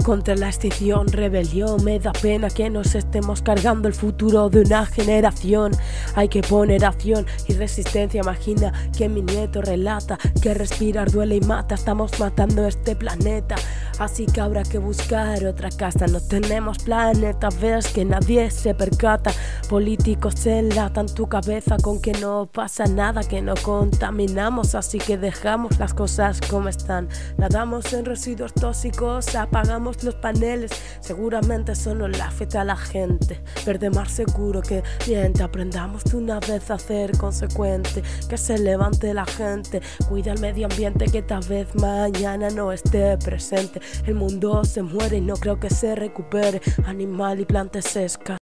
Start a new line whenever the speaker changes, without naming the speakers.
Contra la extinción, rebelión, me da pena que nos estemos cargando el futuro de una generación. Hay que poner acción y resistencia. Imagina que mi nieto relata que respirar duele y mata. Estamos matando este planeta, así que habrá que buscar otra casa. No tenemos planeta, ves que nadie se percata. Políticos enlatan tu cabeza con que no pasa nada, que no contaminamos, así que dejamos las cosas como están. Nadamos en residuos tóxicos, apagamos los paneles. Seguramente eso no le afecta a la gente. Verde más seguro que miente. Aprendamos de una vez a ser consecuente, que se levante la gente. Cuida el medio ambiente, que tal vez mañana no esté presente. El mundo se muere y no creo que se recupere. Animal y planta se escasean.